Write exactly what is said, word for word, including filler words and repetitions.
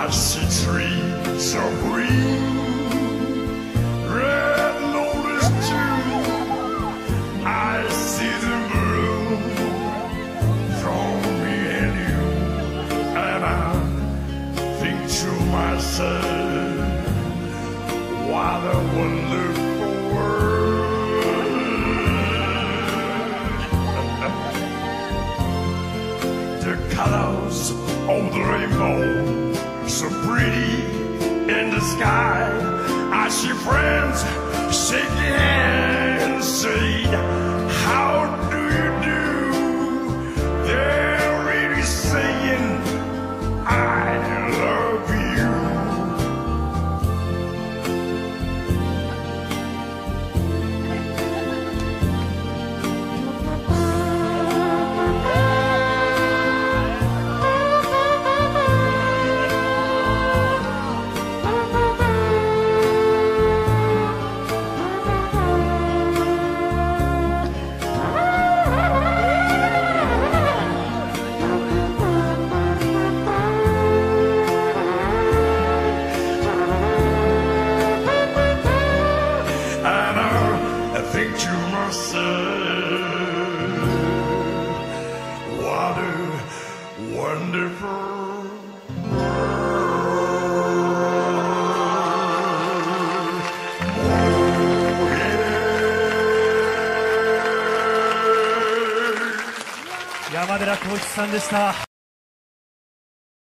I see trees of green, red lotus too. I see them bloom from me and you, and I think to myself, what a wonderful world. The colors of the rainbow, so pretty in the sky. I see friends shaking hands, saying, how do you do? They're really saying, I love you. I think to myself, what a wonderful world. Oh, yeah. 山寺宏一さんでした。